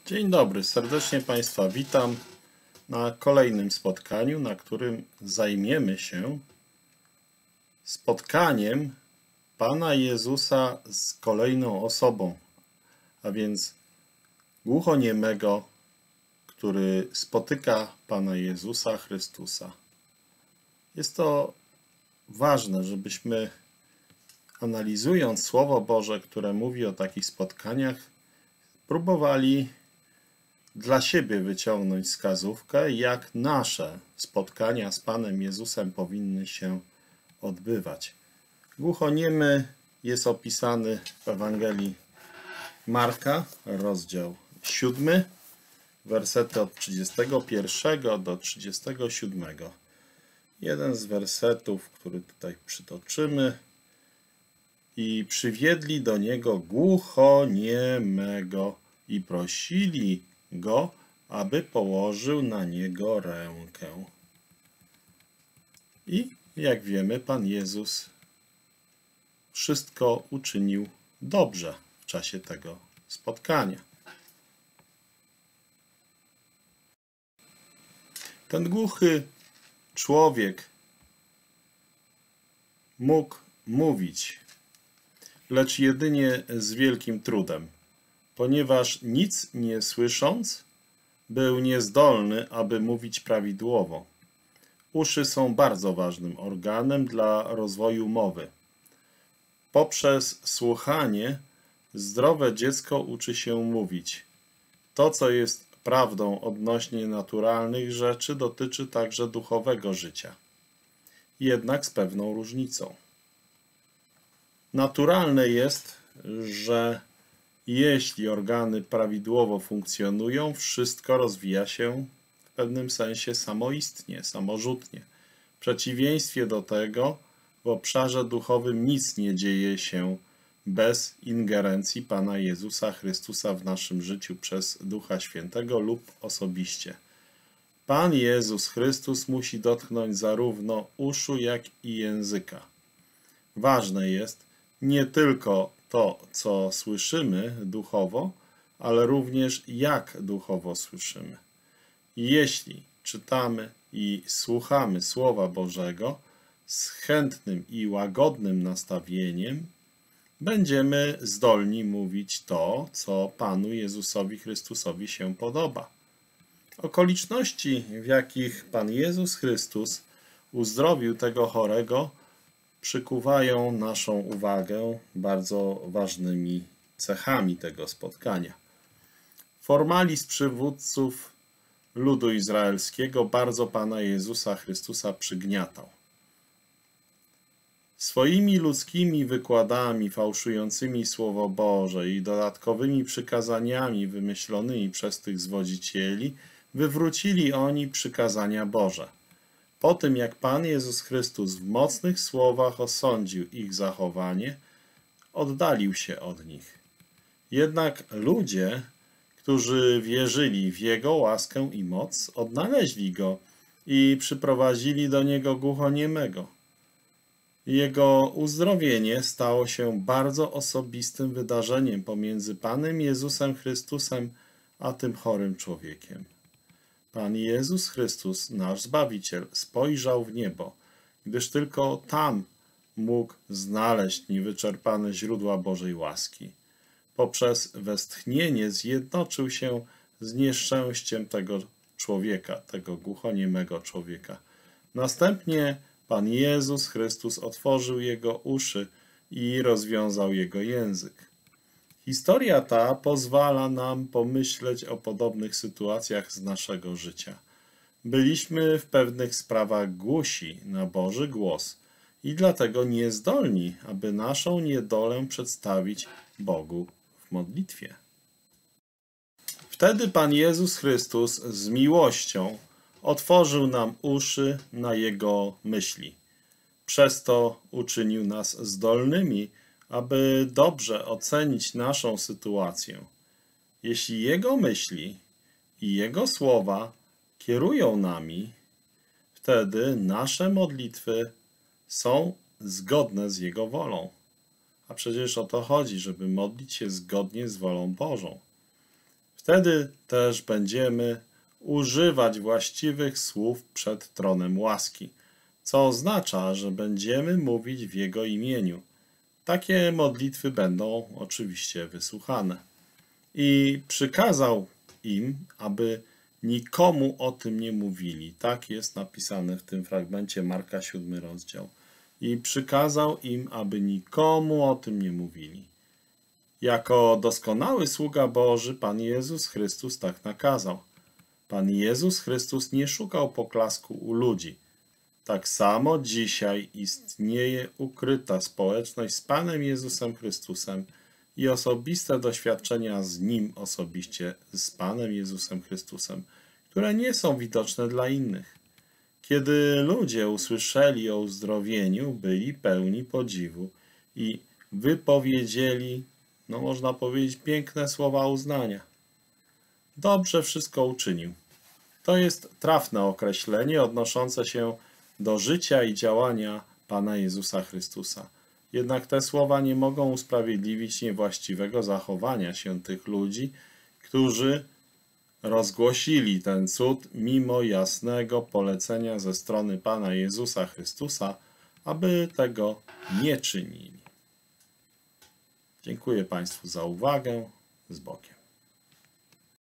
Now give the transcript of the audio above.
Dzień dobry, serdecznie Państwa witam na kolejnym spotkaniu, na którym zajmiemy się spotkaniem Pana Jezusa z kolejną osobą, a więc głuchoniemego, który spotyka Pana Jezusa Chrystusa. Jest to ważne, żebyśmy, analizując Słowo Boże, które mówi o takich spotkaniach, próbowali dla siebie wyciągnąć wskazówkę, jak nasze spotkania z Panem Jezusem powinny się odbywać. Głuchoniemy jest opisany w Ewangelii Marka, rozdział 7, wersety od 31 do 37. Jeden z wersetów, który tutaj przytoczymy. I przywiedli do niego głuchoniemego i prosili go, aby położył na niego rękę. I jak wiemy, Pan Jezus wszystko uczynił dobrze w czasie tego spotkania. Ten głuchy człowiek mógł mówić, lecz jedynie z wielkim trudem, ponieważ nic nie słysząc, był niezdolny, aby mówić prawidłowo. Uszy są bardzo ważnym organem dla rozwoju mowy. Poprzez słuchanie zdrowe dziecko uczy się mówić. To, co jest prawdą odnośnie naturalnych rzeczy, dotyczy także duchowego życia. Jednak z pewną różnicą. Naturalne jest, że jeśli organy prawidłowo funkcjonują, wszystko rozwija się w pewnym sensie samoistnie, samorzutnie. W przeciwieństwie do tego, w obszarze duchowym nic nie dzieje się bez ingerencji Pana Jezusa Chrystusa w naszym życiu przez Ducha Świętego lub osobiście. Pan Jezus Chrystus musi dotknąć zarówno uszu, jak i języka. Ważne jest nie tylko to, co słyszymy duchowo, ale również jak duchowo słyszymy. Jeśli czytamy i słuchamy Słowa Bożego z chętnym i łagodnym nastawieniem, będziemy zdolni mówić to, co Panu Jezusowi Chrystusowi się podoba. Okoliczności, w jakich Pan Jezus Chrystus uzdrowił tego chorego, przykuwają naszą uwagę bardzo ważnymi cechami tego spotkania. Formalizm przywódców ludu izraelskiego bardzo Pana Jezusa Chrystusa przygniatał. Swoimi ludzkimi wykładami fałszującymi Słowo Boże i dodatkowymi przykazaniami wymyślonymi przez tych zwodzicieli wywrócili oni przykazania Boże. Po tym, jak Pan Jezus Chrystus w mocnych słowach osądził ich zachowanie, oddalił się od nich. Jednak ludzie, którzy wierzyli w Jego łaskę i moc, odnaleźli Go i przyprowadzili do Niego głuchoniemego. Jego uzdrowienie stało się bardzo osobistym wydarzeniem pomiędzy Panem Jezusem Chrystusem a tym chorym człowiekiem. Pan Jezus Chrystus, nasz Zbawiciel, spojrzał w niebo, gdyż tylko tam mógł znaleźć niewyczerpane źródła Bożej łaski. Poprzez westchnienie zjednoczył się z nieszczęściem tego człowieka, tego głuchoniemego człowieka. Następnie Pan Jezus Chrystus otworzył jego uszy i rozwiązał jego język. Historia ta pozwala nam pomyśleć o podobnych sytuacjach z naszego życia. Byliśmy w pewnych sprawach głusi na Boży głos i dlatego niezdolni, aby naszą niedolę przedstawić Bogu w modlitwie. Wtedy Pan Jezus Chrystus z miłością otworzył nam uszy na Jego myśli. Przez to uczynił nas zdolnymi, aby dobrze ocenić naszą sytuację. Jeśli Jego myśli i Jego słowa kierują nami, wtedy nasze modlitwy są zgodne z Jego wolą. A przecież o to chodzi, żeby modlić się zgodnie z wolą Bożą. Wtedy też będziemy używać właściwych słów przed tronem łaski, co oznacza, że będziemy mówić w Jego imieniu. Takie modlitwy będą oczywiście wysłuchane. I przykazał im, aby nikomu o tym nie mówili. Tak jest napisane w tym fragmencie Marka 7 rozdział. I przykazał im, aby nikomu o tym nie mówili. Jako doskonały sługa Boży Pan Jezus Chrystus tak nakazał. Pan Jezus Chrystus nie szukał poklasku u ludzi. Tak samo dzisiaj istnieje ukryta społeczność z Panem Jezusem Chrystusem i osobiste doświadczenia z Nim osobiście, z Panem Jezusem Chrystusem, które nie są widoczne dla innych. Kiedy ludzie usłyszeli o uzdrowieniu, byli pełni podziwu i wypowiedzieli, można powiedzieć, piękne słowa uznania. Dobrze wszystko uczynił. To jest trafne określenie odnoszące się do życia i działania Pana Jezusa Chrystusa. Jednak te słowa nie mogą usprawiedliwić niewłaściwego zachowania się tych ludzi, którzy rozgłosili ten cud mimo jasnego polecenia ze strony Pana Jezusa Chrystusa, aby tego nie czynili. Dziękuję Państwu za uwagę. Z Bogiem.